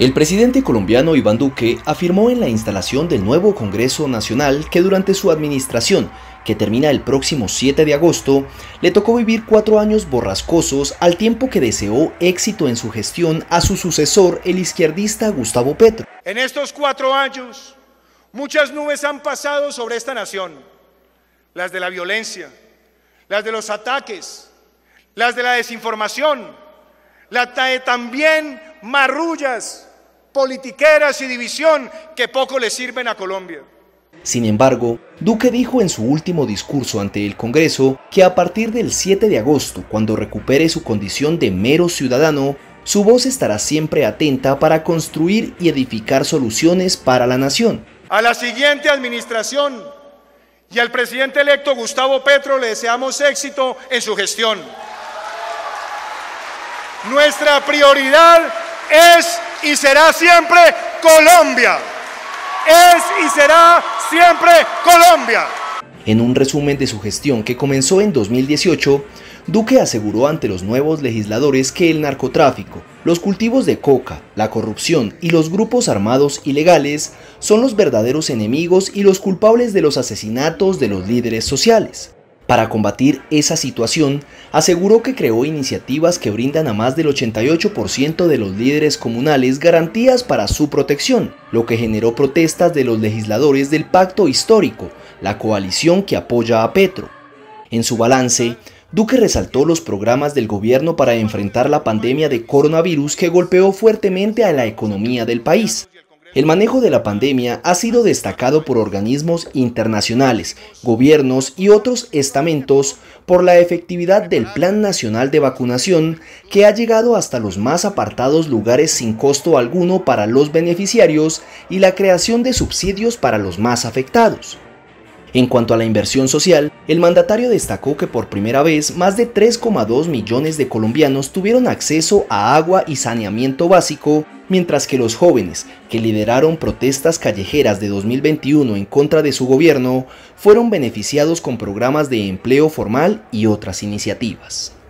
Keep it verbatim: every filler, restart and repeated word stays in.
El presidente colombiano Iván Duque afirmó en la instalación del nuevo Congreso Nacional que durante su administración, que termina el próximo siete de agosto, le tocó vivir cuatro años borrascosos al tiempo que deseó éxito en su gestión a su sucesor, el izquierdista Gustavo Petro. En estos cuatro años, muchas nubes han pasado sobre esta nación, las de la violencia, las de los ataques, las de la desinformación, las de también marrullas, politiqueras y división que poco le sirven a Colombia. Sin embargo, Duque dijo en su último discurso ante el Congreso que a partir del siete de agosto, cuando recupere su condición de mero ciudadano, su voz estará siempre atenta para construir y edificar soluciones para la nación. A la siguiente administración y al presidente electo Gustavo Petro le deseamos éxito en su gestión. Nuestra prioridad es y será siempre Colombia. Es y será siempre Colombia. En un resumen de su gestión que comenzó en dos mil dieciocho, Duque aseguró ante los nuevos legisladores que el narcotráfico, los cultivos de coca, la corrupción y los grupos armados ilegales son los verdaderos enemigos y los culpables de los asesinatos de los líderes sociales. Para combatir esa situación, aseguró que creó iniciativas que brindan a más del ochenta y ocho por ciento de los líderes comunales garantías para su protección, lo que generó protestas de los legisladores del Pacto Histórico, la coalición que apoya a Petro. En su balance, Duque resaltó los programas del gobierno para enfrentar la pandemia de coronavirus que golpeó fuertemente a la economía del país. El manejo de la pandemia ha sido destacado por organismos internacionales, gobiernos y otros estamentos por la efectividad del Plan Nacional de Vacunación, que ha llegado hasta los más apartados lugares sin costo alguno para los beneficiarios y la creación de subsidios para los más afectados. En cuanto a la inversión social, el mandatario destacó que por primera vez más de tres coma dos millones de colombianos tuvieron acceso a agua y saneamiento básico, mientras que los jóvenes, que lideraron protestas callejeras de dos mil veintiuno en contra de su gobierno, fueron beneficiados con programas de empleo formal y otras iniciativas.